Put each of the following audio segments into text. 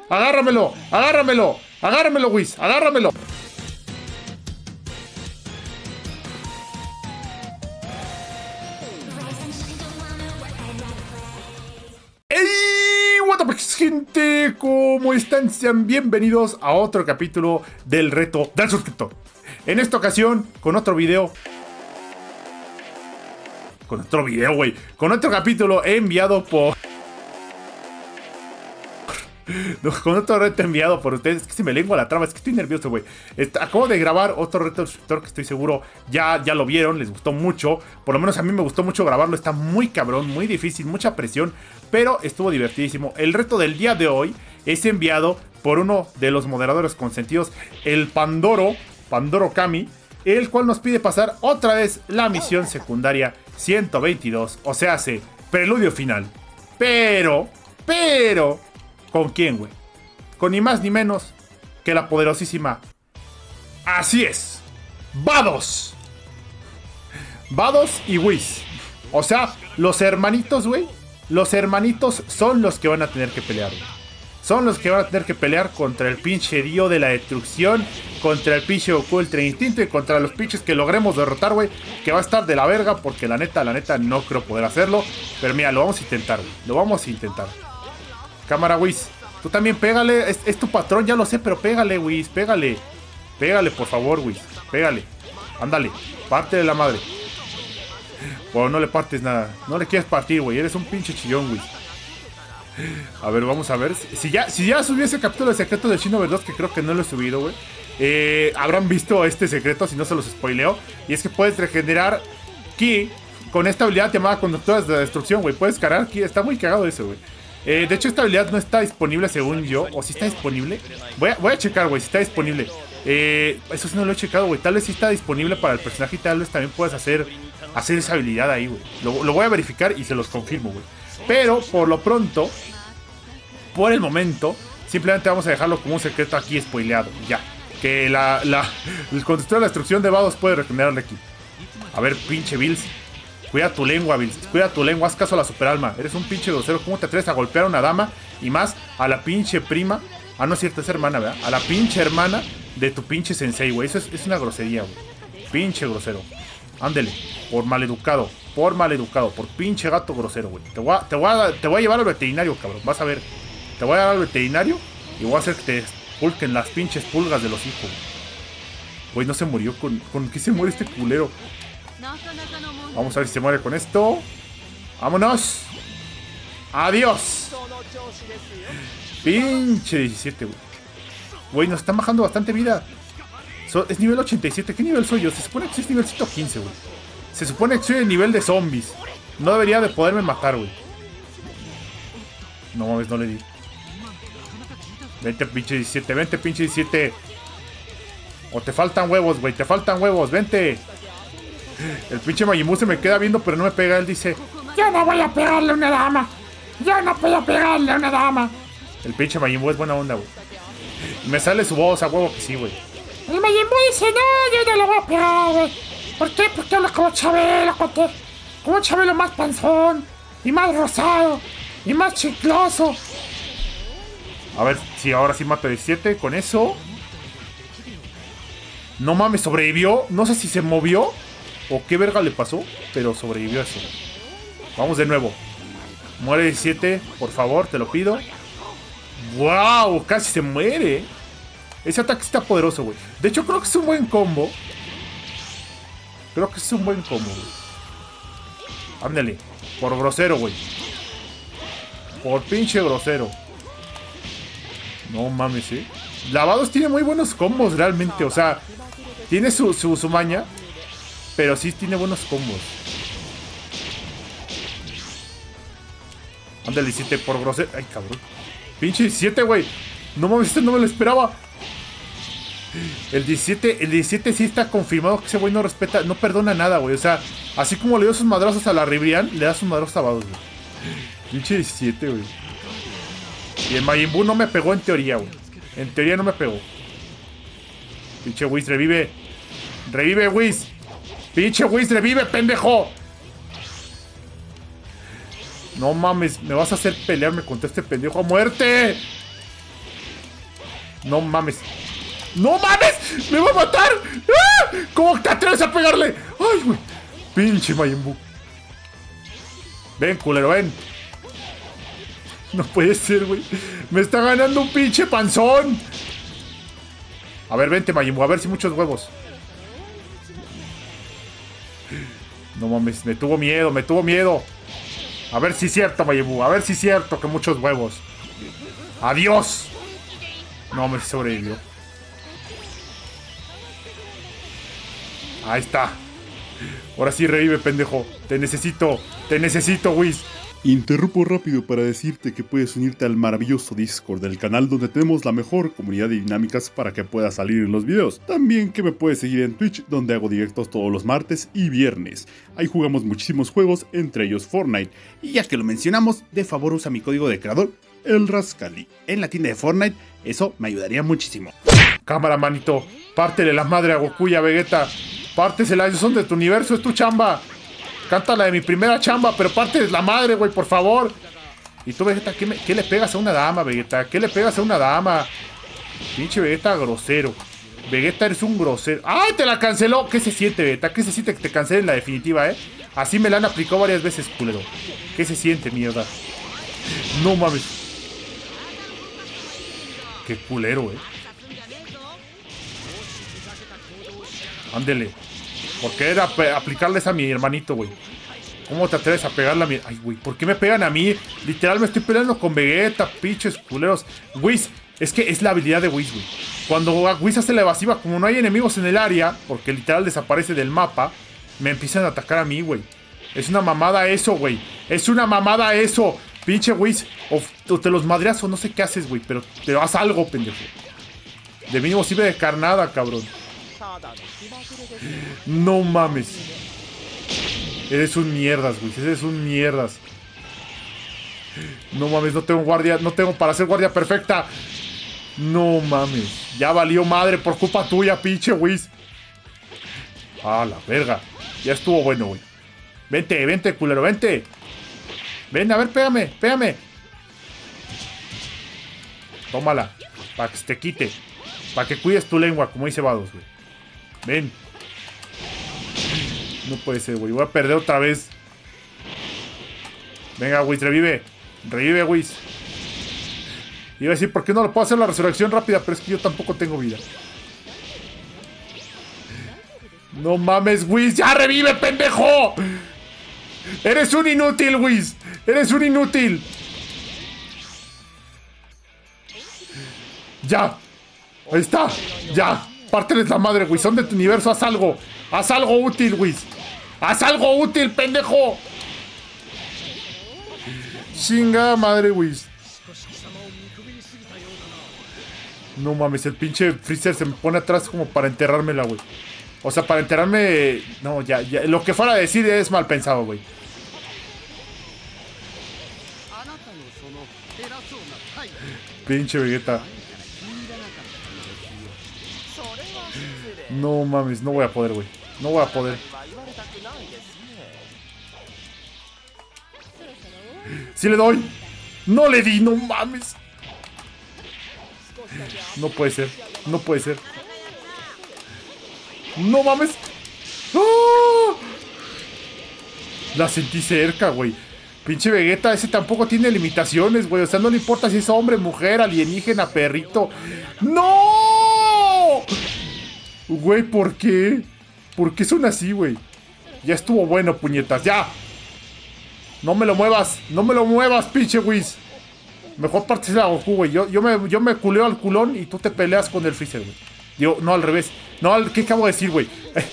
¡Agárramelo! ¡Agárramelo! ¡Agárramelo, Whis! ¡Agárramelo! ¡Ey! What up, gente, ¿cómo están? Sean bienvenidos a otro capítulo del reto del suscriptor. En esta ocasión, con otro video. Con otro capítulo enviado por... con otro reto enviado por ustedes. Es que se me lengua la traba, es que estoy nervioso, güey. Acabo de grabar otro reto del suscriptor que estoy seguro ya lo vieron, les gustó mucho. Por lo menos a mí me gustó mucho grabarlo. Está muy cabrón, muy difícil, mucha presión, pero estuvo divertidísimo. El reto del día de hoy es enviado por uno de los moderadores consentidos, el Pandoro Kami, el cual nos pide pasar otra vez la misión secundaria 122, o sea, hace preludio final. Pero, ¿con quién, güey? Con ni más ni menos que la poderosísima... Así es, Vados y Whis. O sea, los hermanitos, güey. Los hermanitos son los que van a tener que pelear, güey. Son los que van a tener que pelear contra el pinche Dio de la destrucción, contra el pinche Goku Ultra Instinto y contra los pinches que logremos derrotar, güey. Que va a estar de la verga porque la neta, no creo poder hacerlo. Pero mira, lo vamos a intentar, güey. Lo vamos a intentar. Cámara, Whis. Tú también pégale. Es tu patrón, ya lo sé, pero pégale, Whis. Pégale. Pégale, por favor, Whis. Pégale. Ándale. Parte de la madre. Bueno, no le partes nada. No le quieres partir, güey. Eres un pinche chillón, Whis. A ver, vamos a ver. Si ya subí ese capítulo de secreto de Shinover 2, que creo que no lo he subido, güey. Habrán visto este secreto, si no se los spoileo. Y es que puedes regenerar ki con esta habilidad llamada conductoras de destrucción, güey. Puedes cargar ki. Está muy cagado eso, güey. De hecho, esta habilidad no está disponible según yo. ¿O si está disponible? Voy a checar, güey, si está disponible. Eso sí no lo he checado, güey. Tal vez sí está disponible para el personaje y tal vez también puedas hacer esa habilidad ahí, güey. Lo voy a verificar y se los confirmo, güey. Pero, por lo pronto, por el momento, simplemente vamos a dejarlo como un secreto aquí spoileado. Ya. Que el conductor de la destrucción de Vados puede regenerarle aquí. A ver, pinche Bills. Cuida tu lengua, Bills. Cuida tu lengua. Haz caso a la superalma. Eres un pinche grosero. ¿Cómo te atreves a golpear a una dama? Y más a la pinche prima. Ah, no es cierto, es hermana, ¿verdad? A la pinche hermana de tu pinche sensei, güey. Eso es una grosería, güey. Pinche grosero. Ándele. Por maleducado. Por pinche gato grosero, güey. Te voy a llevar al veterinario, cabrón. Vas a ver. Te voy a llevar al veterinario y voy a hacer que te pulquen las pinches pulgas de los hijos. Güey, no se murió. ¿Con qué se muere este culero? Vamos a ver si se muere con esto. ¡Vámonos! ¡Adiós! Pinche 17, güey. Güey, nos están bajando bastante vida. Es nivel 87. ¿Qué nivel soy yo? Se supone que es nivel 115, güey. Se supone que soy el nivel de zombies. No debería de poderme matar, güey. No mames, no le di. Vente, pinche 17. Vente, pinche 17. O te faltan huevos, güey. Te faltan huevos. Vente. El pinche Majin Buu se me queda viendo, pero no me pega. Él dice: yo no voy a pegarle a una dama. Yo no voy a pegarle a una dama. El pinche Majin Buu es buena onda, güey. Me sale su voz, a huevo que sí, güey. El Majin Buu dice: no, yo no lo voy a pegar, güey. ¿Por qué? Porque habla como Chabelo, como Chabelo más panzón, y más rosado, y más chicloso. A ver si ahora sí mata 17 con eso. No mames, sobrevivió. No sé si se movió o qué verga le pasó, pero sobrevivió eso. Vamos de nuevo. Muere 17, por favor, te lo pido. ¡Wow! Casi se muere. Ese ataque está poderoso, güey. De hecho, creo que es un buen combo. Güey. Ándale. Por grosero, güey. Por pinche grosero. No mames, Vados tiene muy buenos combos realmente. O sea, tiene su maña, pero sí tiene buenos combos. Ándale, 17 por grosero. Ay, cabrón. Pinche 17, güey. No mames, este no me lo esperaba. El 17 sí está confirmado que ese güey no respeta, no perdona nada, güey. O sea, así como le dio sus madrazos a la Ribrian, le da sus madrazos a Vados, güey. Pinche 17, güey. Y el Majin Buu no me pegó en teoría, güey. En teoría no me pegó. Pinche Whis, revive. Revive, Whis. Pinche Whis, revive, pendejo. No mames, me vas a hacer pelearme contra este pendejo a muerte. No mames. ¡No mames! ¡Me va a matar! ¡Ah! ¿Cómo te atreves a pegarle? ¡Ay, güey! Pinche Majin Buu. Ven, culero, ven. No puede ser, güey. Me está ganando un pinche panzón. A ver, vente, Majin Buu. A ver si muchos huevos. No mames, me tuvo miedo, me tuvo miedo. A ver si es cierto, Majin Buu. A ver si es cierto que muchos huevos. ¡Adiós! No, me sobrevivió. Ahí está. Ahora sí revive, pendejo. Te necesito, Whis. Interrumpo rápido para decirte que puedes unirte al maravilloso Discord del canal donde tenemos la mejor comunidad de dinámicas para que puedas salir en los videos. También que me puedes seguir en Twitch donde hago directos todos los martes y viernes. Ahí jugamos muchísimos juegos, entre ellos Fortnite. Y ya que lo mencionamos, de favor usa mi código de creador, el Rascali, en la tienda de Fortnite. Eso me ayudaría muchísimo. Cámara, manito. Pártele la madre a Goku y a Vegeta. Pártesela, ellos son de tu universo, es tu chamba. Canta la de mi primera chamba, pero párteles la madre, güey, por favor. Y tú, Vegeta, ¿qué le pegas a una dama, Vegeta? ¿Qué le pegas a una dama? Pinche Vegeta grosero. Vegeta, eres un grosero. ¡Ay, te la canceló! ¿Qué se siente, Vegeta? ¿Qué se siente que te cancelen la definitiva, Así me la han aplicado varias veces, culero. ¿Qué se siente, mierda? No mames. Qué culero, Ándele. ¿Por qué era aplicarles a mi hermanito, güey? ¿Cómo te atreves a pegarle a mi...? Ay, güey, ¿por qué me pegan a mí? Literal, me estoy peleando con Vegeta, pinches culeros. Whis, es que es la habilidad de Whis, güey. Cuando Whis hace la evasiva, como no hay enemigos en el área, porque literal desaparece del mapa, me empiezan a atacar a mí, güey. Es una mamada eso, güey. Es una mamada eso. Pinche Whis, o te los madreas o no sé qué haces, güey, pero haz algo, pendejo. De mínimo sirve de carnada, cabrón. No mames. Eres un mierdas, güey. Eres un mierdas. No mames, no tengo guardia. No tengo para hacer guardia perfecta. No mames. Ya valió madre por culpa tuya, pinche Whis. Ah, la verga. Ya estuvo bueno, güey. Vente, vente, culero, vente. Ven, a ver, pégame. Tómala. Para que se te quite. Para que cuides tu lengua, como dice Vados, güey. Ven. No puede ser, güey. Voy a perder otra vez. Venga, Whis, revive. Revive, Whis. Iba a decir, ¿por qué no lo puedo hacer la resurrección rápida? Pero es que yo tampoco tengo vida. No mames, Whis. ¡Ya revive, pendejo! Eres un inútil, Whis. Eres un inútil. Ya. Ahí está. Ya. Párteles la madre, Whis. Son de tu universo. Haz algo. Haz algo útil, Whis. Haz algo útil, pendejo. Chingada madre, Whis. No mames, el pinche Freezer se me pone atrás como para enterrármela, güey. O sea, para enterrarme... No, ya. Lo que fuera a decir es mal pensado, güey. Pinche Vegeta. No mames, no voy a poder, güey. No voy a poder. ¡Sí le doy! ¡No le di! ¡No mames! No puede ser. No puede ser. ¡No mames! ¡Oh! La sentí cerca, güey. Pinche Vegeta, ese tampoco tiene limitaciones, güey. O sea, no le importa si es hombre, mujer, alienígena, perrito. ¡No! Güey, ¿por qué? ¿Por qué son así, güey? Ya estuvo bueno, puñetas, ya. No me lo muevas, no me lo muevas, pinche Whis. Mejor partes a Goku, güey. Yo me culeo al culón y tú te peleas con el Freezer, güey. Digo, no, al revés. No, ¿qué acabo de decir, güey?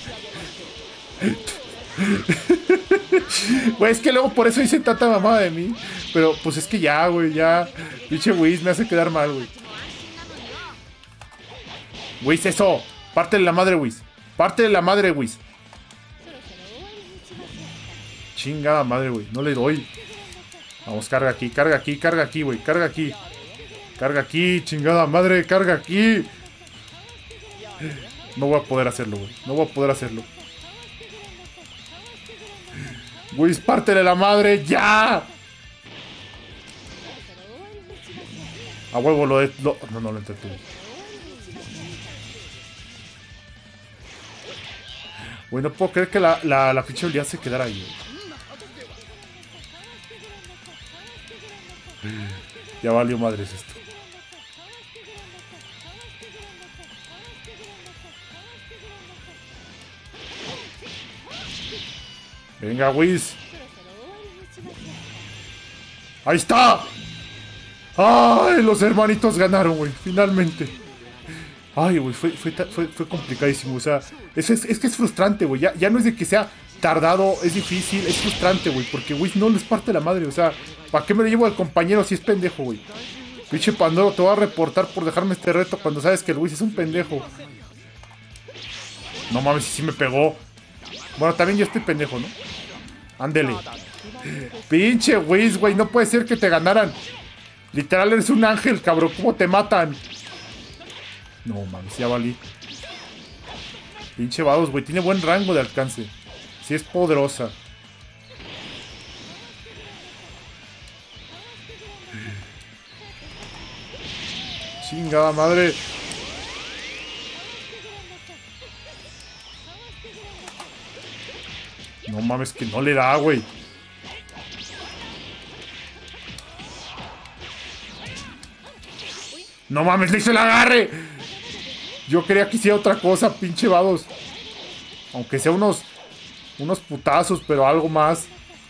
Güey, es que luego por eso hice tanta mamada de mí. Pero, pues es que ya, güey, ya. Pinche Whis me hace quedar mal, güey. Whis, eso. Pártele la madre, Whis. Pártele la madre, Whis. Chingada madre, güey. No le doy. Vamos, carga aquí, güey. Carga aquí. Carga aquí, chingada madre, carga aquí. No voy a poder hacerlo, güey. No voy a poder hacerlo. Whis, pártele la madre, ya. A huevo, no lo entretuve. Güey, no puedo creer que la pinche habilidad se quedara ahí, güey. Ya valió madres esto. Venga, Whis. ¡Ahí está! ¡Ay! Los hermanitos ganaron, güey. Finalmente. Ay, güey, fue complicadísimo. O sea, es que es frustrante, güey. Ya no es de que sea tardado, es difícil, es frustrante, güey. Porque, güey, no les parte la madre. O sea, ¿para qué me lo llevo al compañero si es pendejo, güey? Pinche Pandoro, te voy a reportar por dejarme este reto cuando sabes que el Whis es un pendejo. No mames, si sí me pegó. Bueno, también yo estoy pendejo, ¿no? Ándele. Pinche Whis, güey, no puede ser que te ganaran. Literal, eres un ángel, cabrón. ¿Cómo te matan? No, mames, ya valí. Pinche Vados, güey. Tiene buen rango de alcance. Sí es poderosa. Chingada madre. No mames, que no le da, güey. No mames, le hizo el agarre. Yo quería que hiciera otra cosa, pinche Vados. Aunque sea unos putazos, pero algo más.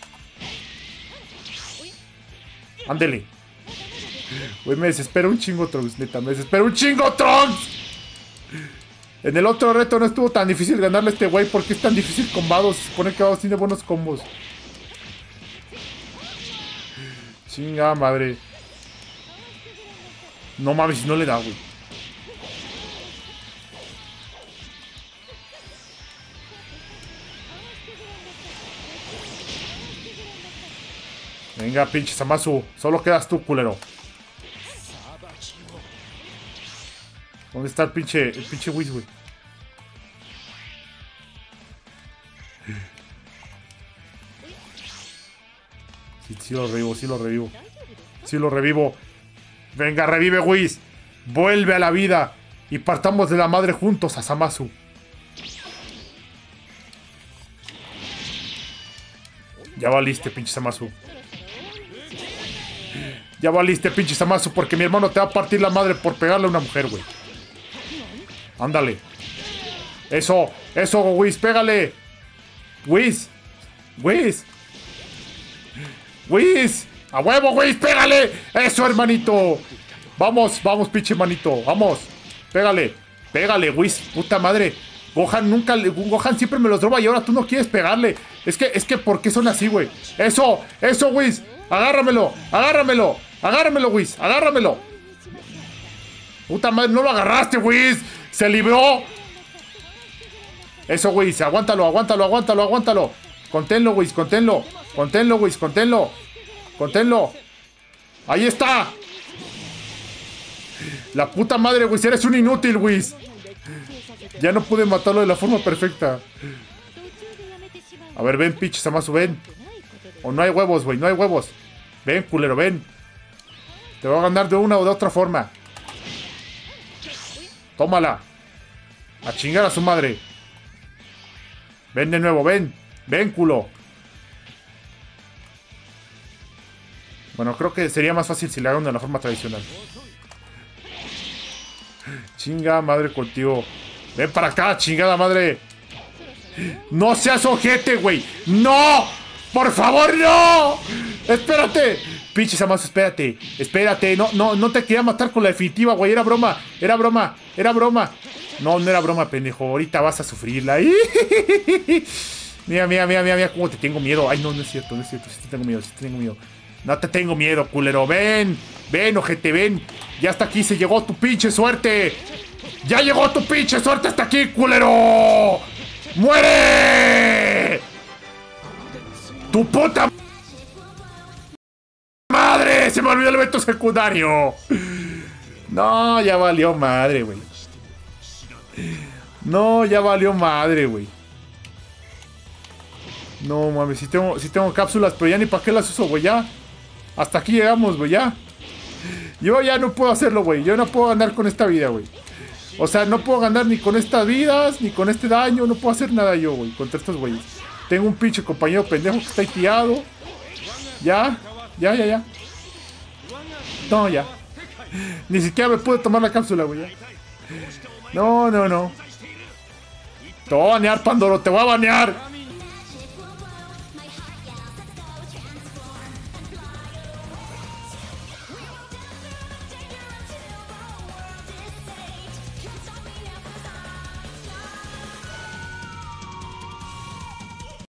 Ándele. Güey, me desespera un chingo, Trunks, neta. Me desespera un chingo, Trunks. En el otro reto no estuvo tan difícil ganarle a este güey. ¿Por qué es tan difícil con Vados? Se supone que Vados tiene buenos combos. Chinga madre. No mames, si no le da, güey. Venga, pinche Zamasu. Solo quedas tú, culero. ¿Dónde está el pinche Whis, güey? Sí lo revivo, sí lo revivo. Sí lo revivo. Venga, revive, Whis. Vuelve a la vida. Y partamos de la madre juntos a Zamasu. Ya valiste, pinche Zamasu. Ya valiste, pinche Zamasu, porque mi hermano te va a partir la madre por pegarle a una mujer, güey. Ándale. Eso, Whis, pégale. Whis. A huevo, Whis, pégale. Eso, hermanito. Vamos, pinche hermanito. Vamos. Pégale, Whis. Puta madre. Gohan siempre me los droba y ahora tú no quieres pegarle. Es que, ¿por qué son así, güey? Eso, Whis. Agárramelo, Whis. Agárramelo. Puta madre, no lo agarraste, Whis. Se libró. Eso, Whis. Aguántalo. Conténlo, Whis, conténlo. Ahí está. La puta madre, Whis. Eres un inútil, Whis. Ya no pude matarlo de la forma perfecta. A ver, ven, pinche Zamasu, ven. O no hay huevos, güey, no hay huevos. Ven, culero, ven. Te voy a ganar de una o de otra forma. Tómala. A chingar a su madre. Ven de nuevo, ven. Ven, culo. Bueno, creo que sería más fácil si le hagan de la forma tradicional. Chinga madre contigo. Ven para acá, chingada madre. No seas ojete, güey. ¡No! ¡Por favor, no! ¡Espérate! Pinche Zamasu, espérate. No te quería matar con la definitiva, güey. Era broma. No era broma, pendejo. Ahorita vas a sufrirla. Mira cómo te tengo miedo. Ay, no es cierto. Sí te tengo miedo. No te tengo miedo, culero. Ven, ojete, ven. Ya hasta aquí se llegó tu pinche suerte. ¡Ya llegó tu pinche suerte hasta aquí, culero! ¡Muere! ¡Tu puta madre! ¡Se me olvidó el evento secundario! No, ya valió madre, güey. No, mames, sí tengo cápsulas, pero ya ni para qué las uso, güey, ya. Hasta aquí llegamos, güey, ya. Yo ya no puedo hacerlo, güey. Yo no puedo andar con esta vida, güey. O sea, no puedo ganar ni con estas vidas, ni con este daño. No puedo hacer nada yo, güey, contra estos güeyes. Tengo un pinche compañero pendejo que está ahí tirado. Ya. No, ya. Ni siquiera me pude tomar la cápsula, güey. No. Te voy a banear, Pandoro, te voy a banear.